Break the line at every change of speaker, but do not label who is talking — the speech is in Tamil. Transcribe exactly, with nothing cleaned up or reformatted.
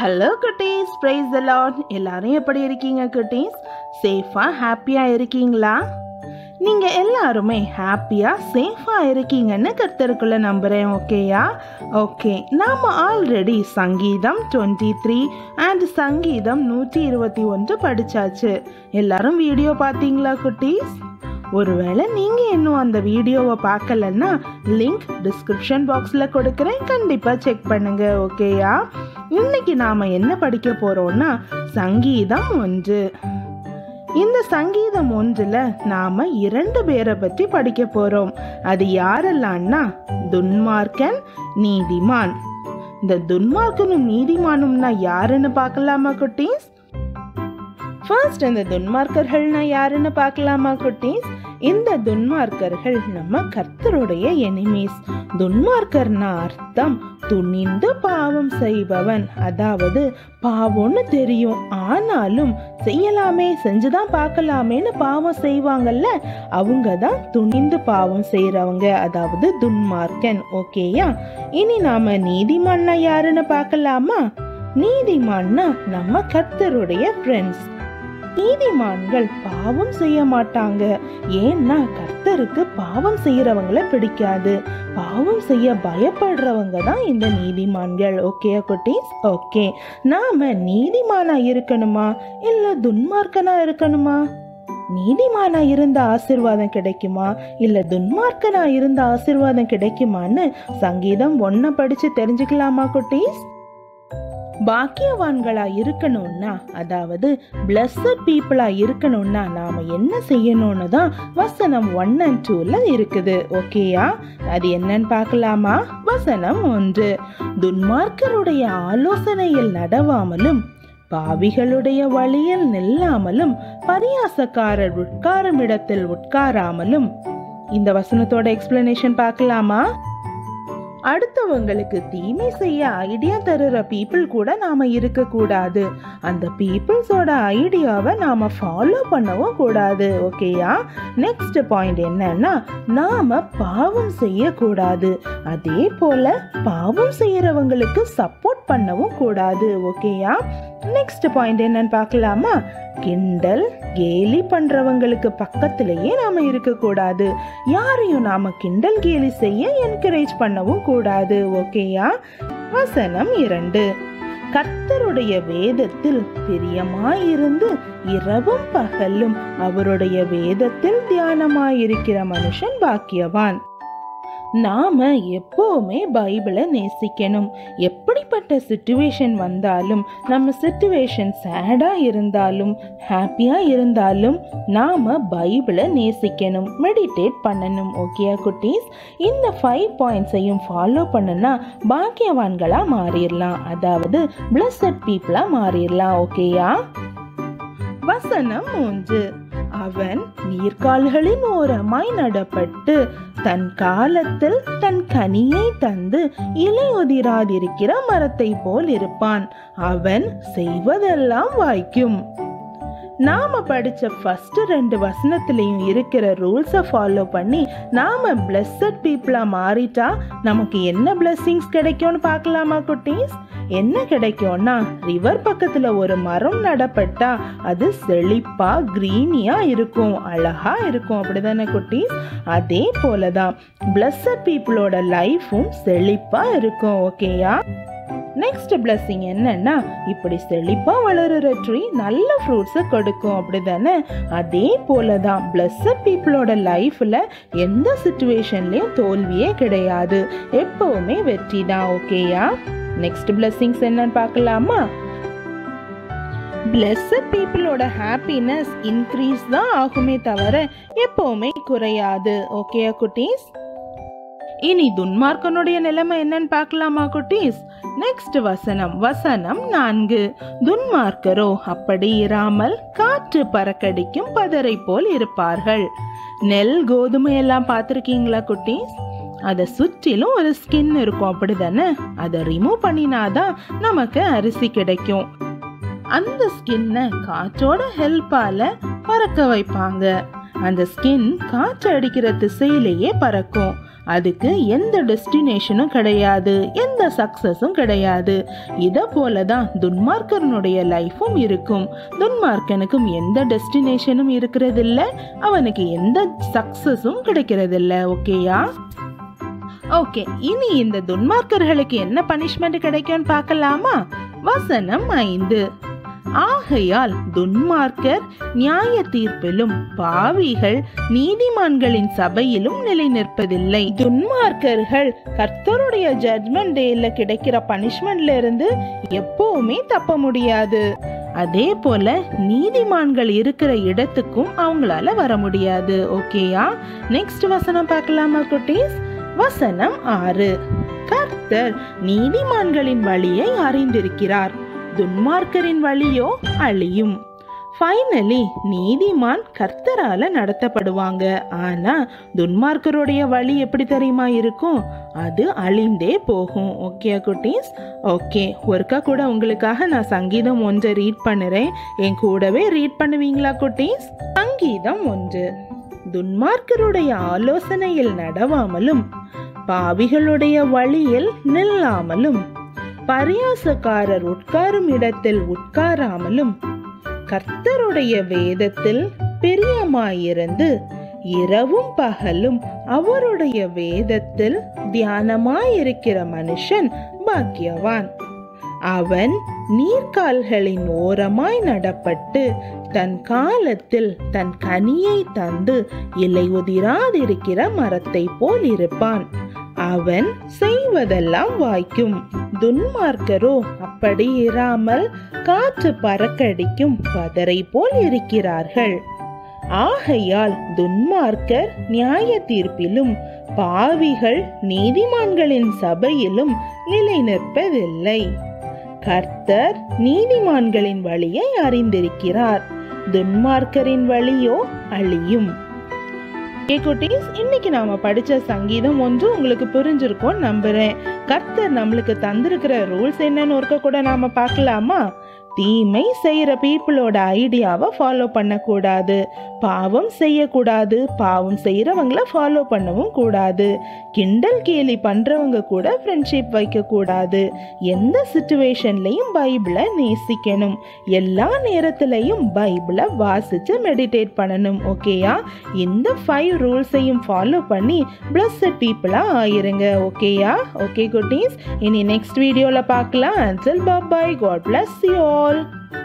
ஹலோ குட்டீஸ், பிரைஸ் தி லார்ட். எல்லாரும் எப்படி இருக்கீங்க குட்டீஸ்? சேஃபா ஹாப்பியா இருக்கீங்களா? நீங்க எல்லாருமே ஹாப்பியா சேஃபா இருக்கீங்கன்னு கர்த்தருக்குள்ள நம்புறேன். ஓகேயா? ஓகே, நாம ஆல்ரெடி சங்கீதம் டுவெண்ட்டி த்ரீ அண்ட் சங்கீதம் நூற்றி இருபத்தி ஒன்று படிச்சாச்சு. எல்லாரும் வீடியோ பார்த்தீங்களா குட்டீஸ்? ஒருவேளை நீங்க இன்னும் அந்த வீடியோவை பார்க்கலன்னா லிங்க் டிஸ்கிரிப்ஷன் பாக்ஸ்ல கொடுக்குறேன், கண்டிப்பா செக் பண்ணுங்க. ஓகேயா? இன்னைக்கு நாம என்ன படிக்க போறோம்னா சங்கீதம் ஒன்று. இந்த சங்கீதம் ஒன்றுல நாம இரண்டு பேரை பற்றி படிக்க போறோம். அது யாரெல்லாம்னா துன்மார்க்கன், நீதிமான். இந்த துன்மார்க்கனும் நீதிமானும்னா யாருன்னு பார்க்கலாமா குட்டீஸ்? ஃபர்ஸ்ட் இந்த துன்மார்க்கர்கள்னா யாருன்னு பார்க்கலாமா குட்டீஸ்? இந்த துன்மார்க்கர்கள் நம்ம கர்த்தருடைய எனிமீஸ். துன்மார்க்கர்னா அர்த்தம் துணிந்து பாவம் செய்பவன். அதாவது பாவம்னு தெரியும், ஆனாலும் செய்யலாமே, செஞ்சுதான் பார்க்கலாமேன்னு பாவம் செய்வாங்கல்ல, அவங்க தான் துணிந்து பாவம் செய்யறவங்க, அதாவது துன்மார்க்கன். ஓகேயா? இனி நாம நீதிமான்னா யாருன்னு பார்க்கலாமா? நீதிமான்னா நம்ம கர்த்தருடைய ஃப்ரெண்ட்ஸ். நீதிமான்கள் பாவம் செய்ய மாட்டாங்க. ஏன்னா கர்த்தருக்கு பாவம் செய்யறவங்களை பிடிக்காது. பாவம் செய்ய பயப்படுறவங்க தான் இந்த நீதிமான்கள். ஓகே குட்டீஸ்? ஓகே, நாம நீதிமானா இருக்கணுமா இல்ல துன்மார்க்கனா இருக்கணுமா? நீதிமானா இருந்த ஆசீர்வாதம் கிடைக்குமா இல்ல துன்மார்க்கனா இருந்த ஆசீர்வாதம் கிடைக்குமான்னு சங்கீதம் ஒன்ன படிச்சு தெரிஞ்சுக்கலாமா குட்டீஸ்? பாக்கியவான்களா இருக்கணும்னா, அதாவது பிளஸட் பீப்புளா இருக்கணும்னா நாம என்ன செய்யணும்னு தான் வசனம் ஒன் அண்ட் டூல இருக்குது. ஓகேயா? அது என்னன்னு பார்க்கலாமா? வசனம் ஒன்று, துன்மார்க்கருடைய ஆலோசனையில் நடவாமலும் பாவிகளுடைய வழியில் நில்லாமலும் பரியாசக்காரர் உட்காரும் இடத்தில் உட்காராமலும். இந்த வசனத்தோட எக்ஸ்பிளனேஷன் பார்க்கலாமா? அடுத்தவங்களுக்கு தீமை செய்ய ஐடியா தருற பீப்புள் கூட நாம இருக்க கூடாது. அந்த பீப்புள்ஸோட ஐடியாவை நாம ஃபாலோ பண்ணவும் கூடாது. ஓகேயா? நெக்ஸ்ட் பாயிண்ட் என்னன்னா, நாம பாவம் செய்ய கூடாது. அதே போல பாவம் செய்யறவங்களுக்கு சப்போர்ட் பண்ணவும் கூடாது. ஓகேயா? நெக்ஸ்ட் பாயிண்ட் என்னன்னு பார்க்கலாமா? கிண்டல் கேலி பண்றவங்களுக்கு பக்கத்திலேயே நாம இருக்க கூடாது. யாரையும் நாம கிண்டல் கேலி செய்ய என்கரேஜ் பண்ணவும் கூடாது. ஓகேயா? வசனம் இரண்டு, கர்த்தருடைய வேதத்தில் பிரியமாயிருந்து இரவும் பகலும் அவருடைய வேதத்தில் தியானமாயிருக்கிற மனுஷன் பாக்கியவான். நாம எப்பவுமே பைபிளை நேசிக்கணும். எப்படிப்பட்ட சிச்சுவேஷன் வந்தாலும், நம்ம சிச்சுவேஷன் சேடா இருந்தாலும் ஹாப்பியா இருந்தாலும் நாம பைபிளை நேசிக்கணும், மெடிடேட் பண்ணணும். ஓகேயா குட்டீஸ்? இந்த ஃபைவ் பாயிண்ட்ஸையும் ஃபாலோ பண்ணுனா பாக்கியவான்களா மாறிடலாம், அதாவது பிளஸட் பீப்புளா மாறிடலாம். ஓகேயா? வசனம் மூன்று, அவன் நீர்க்கால்களின் ஓரமாய் நடப்பட்டு தன் காலத்தில் தன் கனியை தந்து இலையுதிராதிருக்கிற மரத்தை போல் இருப்பான். அவன் செய்வதெல்லாம் வாய்க்கும். நாம படிச்ச ஃபர்ஸ்ட் ரெண்டு வசனத்திலையும் இருக்கிற ரூல்ஸை ஃபாலோ பண்ணி நாம பிளஸட் பீப்புளா மாறிட்டா நமக்கு என்ன பிளெஸிங்ஸ் கிடைக்கும்னு பார்க்கலாமா குட்டீஸ்? என்ன கிடைக்கும்னா, ரிவர் பக்கத்துல ஒரு மரம் நடப்பட்டா அது செழிப்பா கிரீனியா இருக்கும், அழகா இருக்கும். அப்படிதானே குட்டீஸ்? அதே போலதான் பிளஸட் பீப்புளோட லைஃபும் செழிப்பா இருக்கும். ஓகேயா? நெக்ஸ்ட் பிளஸிங் என்னன்னா, இப்படி செழிப்பா வளருற ட்ரீ நல்ல ஃப்ரூட்ஸை கொடுக்கும். அப்படிதானே? அதே போலதான் பிளஸட் பீப்புளோட லைஃப்ல எந்த சிச்சுவேஷன்லயும் தோல்வியே கிடையாது, எப்பவுமே வெற்றி தான். ஓகேயா? நெக்ஸ்ட் பிளஸிங்ஸ் என்னன்னு பார்க்கலாமா? பிளஸட் பீப்புளோட ஹாப்பினஸ் இன்க்ரீஸ் தான் ஆகுமே தவிர எப்பவுமே குறையாது. ஓகே குட்டீஸ்? இனி துன்மார்க்கனுடைய நிலைமை என்னன்னு பார்க்கலாமா குட்டீஸ்? நெக்ஸ்ட் வசனம், வசனம் நான்கு, துன்மார்க்கரோ அப்படி இராமல் காற்று பறக்கடிக்கும் பதரை போல் இருப்பார்கள். நெல் கோதுமை எல்லாம் பார்த்திருக்கீங்களா குட்டீஸ்? அதை சுற்றிலும் ஒரு ஸ்கின் இருக்கும். அப்படிதானே? அதை ரிமூவ் பண்ணினாதான் நமக்கு அரிசி கிடைக்கும். அந்த ஸ்கின்னை காற்றோட ஹெல்ப்பால பறக்க வைப்பாங்க. அந்த ஸ்கின் காற்று அடிக்கிற திசையிலேயே பறக்கும். அதுக்கு எந்த டெஸ்டினேஷனும் கிடையாது, எந்த சக்சஸும் கிடையாது. இதை போல தான் துன்மார்க்கனுடைய லைஃபும் இருக்கும். துன்மார்க்கனுக்கும் எந்த டெஸ்டினேஷனும் இருக்கிறது இல்லை, அவனுக்கு எந்த சக்சஸும் கிடைக்கிறது இல்லை. ஓகேயா? ஓகே, இனி இந்த துன்மார்க்கர்களுக்கு என்ன பனிஷ்மெண்ட் கிடைக்கும்னு பார்க்கலாமா? வசனம் ஐந்து. ஆகையால் துன்மார்க்கர் நியாய தீர்ப்பிலும் பாவிகள் நீதிமான்களின் சபையிலும் நிலை நிற்பதில்லை. துன்மார்க்கர்கள் கர்த்தருடைய ஜட்மெண்ட் டேல கிடைக்கிற பனிஷ்மெண்ட்ல இருந்து எப்பவுமே தப்ப முடியாது. அதே போல நீதிமான்கள் இருக்கிற இடத்துக்கும் அவங்களால வர முடியாது. ஓகேயா? நெக்ஸ்ட் வசனம் பார்க்கலாமா குட்டீஸ்? வசனம் ஆறு. கர்த்தர் நீதிமான்களின் வழியை அறிந்திருக்கிறார், துன்மார்க்கரின் வழியோ அழியும். ஃபைனலி நீதிமான் கர்த்தரால நடத்தப்படுவாங்க. ஆனா துன்மார்க்கருடைய வழி எப்படி தெரியுமா இருக்கும்? அது அழிந்தே போகும். ஓகே குட்டீஸ்? ஓகே, ஒருக்கா கூட உங்களுக்காக நான் சங்கீதம் ஒன்றை ரீட் பண்ணுறேன். என் கூடவே ரீட் பண்ணுவீங்களா குட்டீஸ்? சங்கீதம் ஒன்று. துன்மார்க்கருடைய ஆலோசனையில் நடவாமலும் பாவிகளுடைய வழியில் நில்லாமலும் பரியாசக்காரர் உட்காரும் இடத்தில் உட்காராமலும் கர்த்தருடைய வேதத்தில் பிரியமாயிருந்து இரவும் பகலும் அவருடைய வேதத்தில் தியானமாயிருக்கிற மனுஷன் பாக்கியவான். அவன் நீர்க்கால்களின் ஓரமாய் நடப்பட்டு தன் காலத்தில் தன் கனியை தந்து இலை உதிராதிருக்கிற மரத்தை போல் இருப்பான். அவன் செய்வதெல்லாம் வாய்க்கும். துன்மார்க்கரோ அப்படி இராமல் காற்று பறக்கடிக்கும் பதரை போல் இருக்கிறார்கள். ஆகையால் துன்மார்க்கர் நியாய தீர்ப்பிலும் பாவிகள் நீதிமான்களின் சபையிலும் நிலை நிற்பதில்லை. கர்த்தர் நீதிமான்களின் வழியை அறிந்திருக்கிறார், துன்மார்க்கரின் வழியோ அழியும். குட்டீஸ், இன்னைக்கு நாம படிச்ச சங்கீதம் ஒன்று உங்களுக்கு புரிஞ்சிருக்கும் நம்புறேன். கர்த்தர் நம்மளுக்கு தந்திருக்கிற ரூல்ஸ் என்னன்னு ஒருக்க கூட நாம பார்க்கலாமா? தீமை செய்யற பீப்புளோட ஐடியாவை ஃபாலோ பண்ணக்கூடாது, பாவம் செய்யக்கூடாது, பாவம் செய்யறவங்களை ஃபாலோ பண்ணவும் கூடாது, கிண்டல் கேலி பண்றவங்க கூட ஃப்ரெண்ட்ஷிப் வைக்க கூடாது, எந்த சிச்சுவேஷன்லையும் பைபிளை நேசிக்கணும், எல்லா நேரத்திலையும் பைபிளை வாசிச்சு மெடிடேட் பண்ணணும். ஓகேயா? இந்த ஃபைவ் ரூல்ஸையும் ஃபாலோ பண்ணி பிளஸ்ட் பீப்புளா ஆயிருங்க. ஓகேயா? ஓகே குட்டீஸ், இனி நெக்ஸ்ட் வீடியோல பார்க்கலாம். Until bye bye, God bless you all.